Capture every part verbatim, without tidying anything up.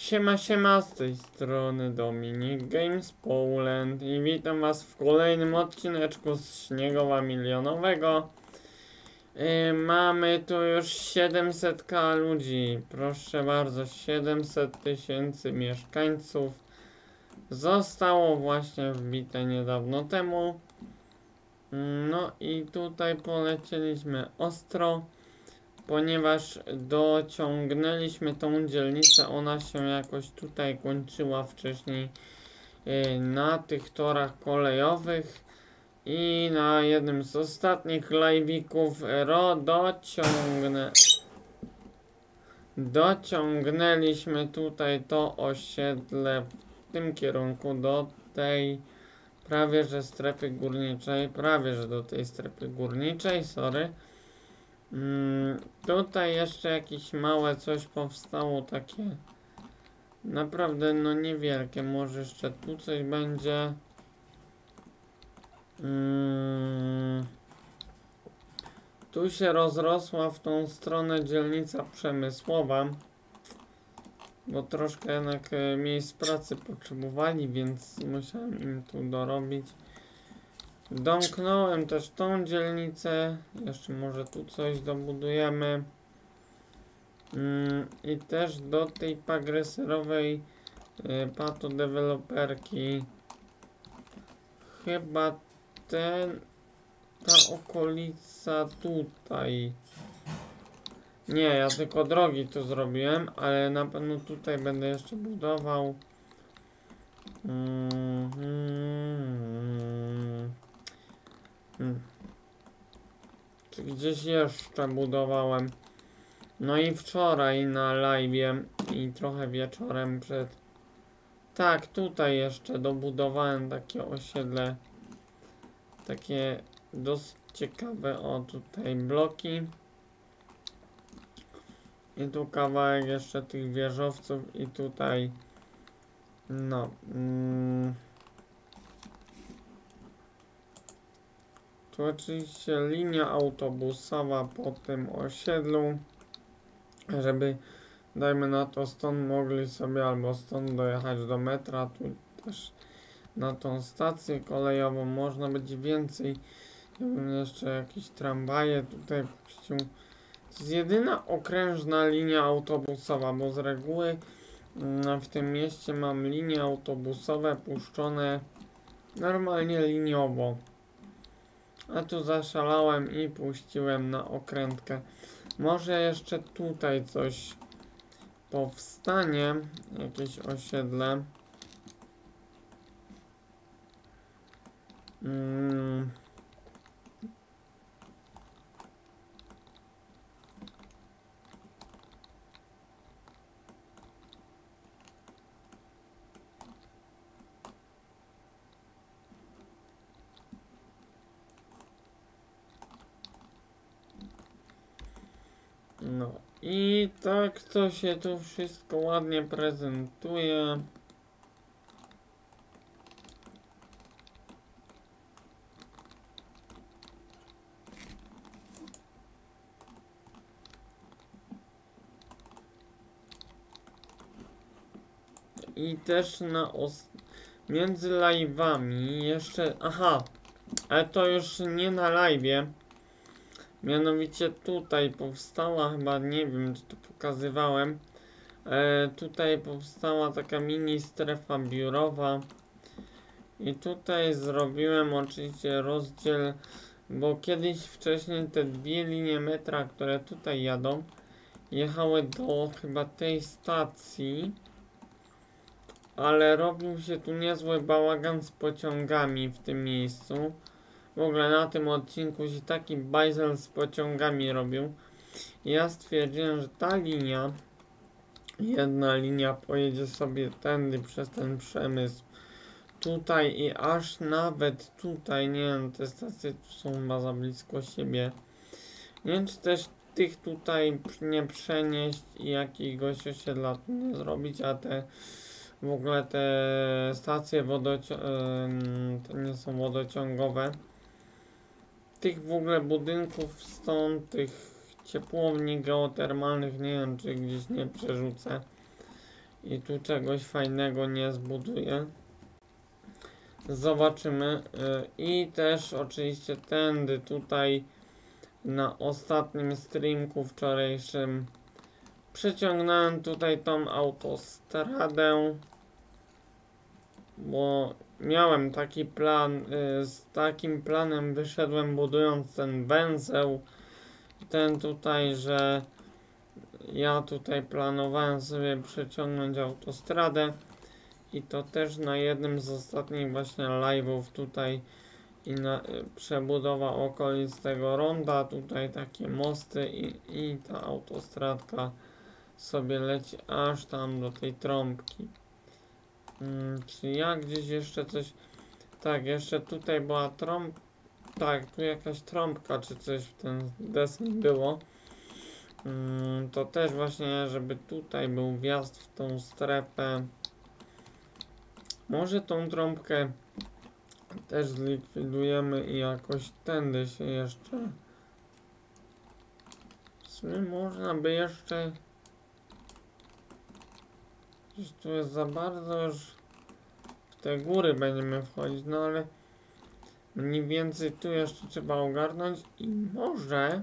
Siema, siema, z tej strony Dominik Games Poland i witam was w kolejnym odcineczku z Śniegowa Milionowego. Yy, mamy tu już siedemset tysięcy ludzi, proszę bardzo, siedemset tysięcy mieszkańców zostało właśnie wbite niedawno temu. No i tutaj polecieliśmy ostro, ponieważ dociągnęliśmy tą dzielnicę, ona się jakoś tutaj kończyła wcześniej yy, na tych torach kolejowych i na jednym z ostatnich live'ików ro dociągnę dociągnęliśmy tutaj to osiedle w tym kierunku do tej prawie że strefy górniczej, prawie że do tej strefy górniczej, sorry. Mm, tutaj jeszcze jakieś małe coś powstało, takie naprawdę no niewielkie, może jeszcze tu coś będzie. Mm, tu się rozrosła w tą stronę dzielnica przemysłowa, bo troszkę jednak e, miejsc pracy potrzebowali, więc musiałem im tu dorobić. Domknąłem też tą dzielnicę, jeszcze może tu coś dobudujemy. Mm, I też do tej pagreserowej y, patodeweloperki chyba ten, ta okolica tutaj. Nie, ja tylko drogi tu zrobiłem, ale na pewno tutaj będę jeszcze budował. Mm, mm, mm. Czy gdzieś jeszcze budowałem? No i wczoraj na live'ie i trochę wieczorem przed... Tak, tutaj jeszcze dobudowałem takie osiedle. Takie dosyć ciekawe, o tutaj bloki. I tu kawałek jeszcze tych wieżowców i tutaj... No... Mm, tu oczywiście linia autobusowa po tym osiedlu, żeby dajmy na to stąd mogli sobie albo stąd dojechać do metra, tu też na tą stację kolejową można będzie więcej. Ja bym jeszcze jakieś tramwaje tutaj puścił. To jest jedyna okrężna linia autobusowa, bo z reguły w tym mieście mam linie autobusowe puszczone normalnie liniowo. A tu zaszalałem i puściłem na okrętkę. Może jeszcze tutaj coś powstanie, jakieś osiedle. Mm. No i tak to się tu wszystko ładnie prezentuje. I też na os między live'ami jeszcze, aha, ale to już nie na live'ie. Mianowicie tutaj powstała, chyba nie wiem czy to pokazywałem, e, tutaj powstała taka mini strefa biurowa i tutaj zrobiłem oczywiście rozdział, bo kiedyś wcześniej te dwie linie metra, które tutaj jadą, jechały do chyba tej stacji, ale robił się tu niezły bałagan z pociągami w tym miejscu. W ogóle na tym odcinku się taki bajzel z pociągami robił. Ja stwierdziłem, że ta linia, jedna linia pojedzie sobie tędy przez ten przemysł. Tutaj i aż nawet tutaj, nie wiem, te stacje tu są chyba za blisko siebie. Nie wiem, czy też tych tutaj nie przenieść i jakiegoś osiedla tu nie zrobić, a te w ogóle te stacje wodociągowe, to nie są wodociągowe. Tych w ogóle budynków stąd, tych ciepłowni geotermalnych, nie wiem czy gdzieś nie przerzucę. i tu czegoś fajnego nie zbuduję. Zobaczymy. I też oczywiście tędy tutaj na ostatnim streamku wczorajszym przeciągnąłem tutaj tą autostradę, bo miałem taki plan, z takim planem wyszedłem budując ten węzeł, ten tutaj, że ja tutaj planowałem sobie przeciągnąć autostradę i to też na jednym z ostatnich właśnie live'ów tutaj i na, przebudowa okolic tego ronda, tutaj takie mosty i, i ta autostradka sobie leci aż tam do tej trąbki. Hmm, czy ja gdzieś jeszcze coś... Tak, jeszcze tutaj była trąb... Tak, tu jakaś trąbka czy coś w ten deseń było. Hmm, to też właśnie, żeby tutaj był wjazd w tą strefę. Może tą trąbkę też zlikwidujemy i jakoś tędy się jeszcze... W sumie można by jeszcze... Gdzieś tu jest za bardzo już... W te góry będziemy wchodzić, no ale... Mniej więcej tu jeszcze trzeba ogarnąć i może...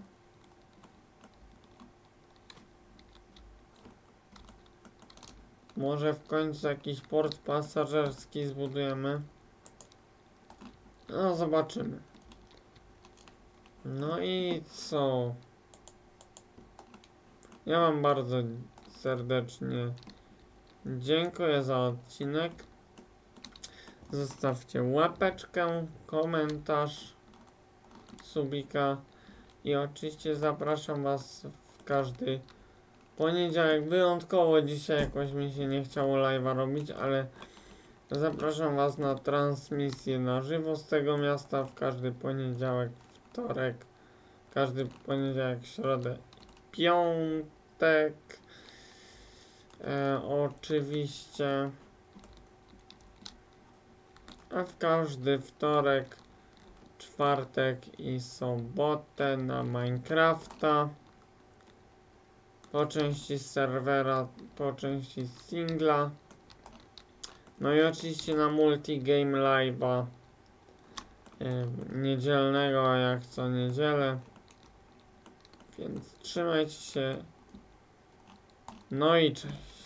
Może w końcu jakiś port pasażerski zbudujemy. No zobaczymy. No i co? Ja wam bardzo serdecznie dziękuję za odcinek. Zostawcie łapeczkę, komentarz, subika i oczywiście zapraszam was w każdy poniedziałek. Wyjątkowo dzisiaj jakoś mi się nie chciało live'a robić, ale zapraszam was na transmisję na żywo z tego miasta w każdy poniedziałek, wtorek, każdy poniedziałek, środę, piątek. E, oczywiście. A w każdy wtorek, czwartek i sobotę na Minecrafta. Po części serwera, po części singla. No i oczywiście na multigame live'a yy, niedzielnego jak co niedzielę. Więc trzymajcie się. No i cześć.